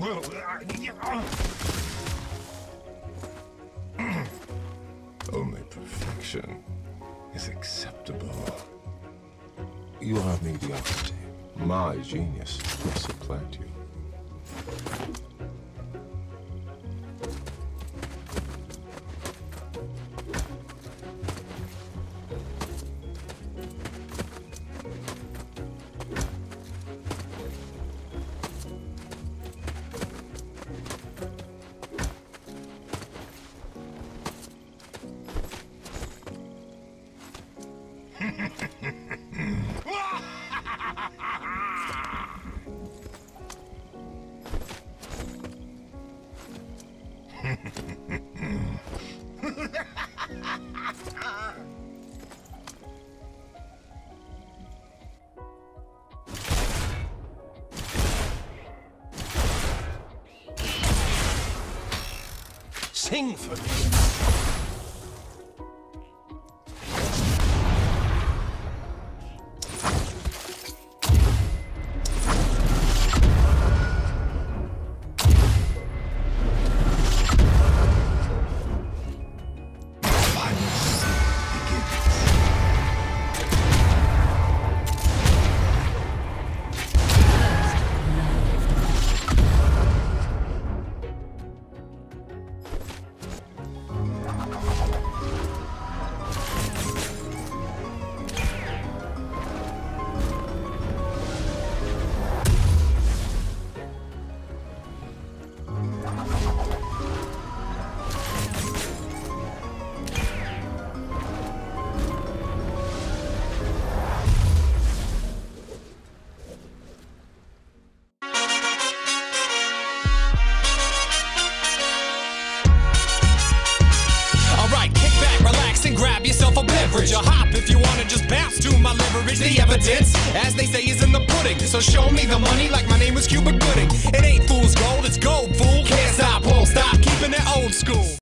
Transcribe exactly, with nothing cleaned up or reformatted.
Only perfection is acceptable. You are mediocrity. My genius will supplant you. Sing for me. Grab yourself a beverage or hop if you wanna just bounce to my leverage. The evidence, as they say, is in the pudding. So show me the money like my name was Cuba Gooding. It ain't fool's gold, it's gold, fool. Can't stop, won't stop, keeping it old school.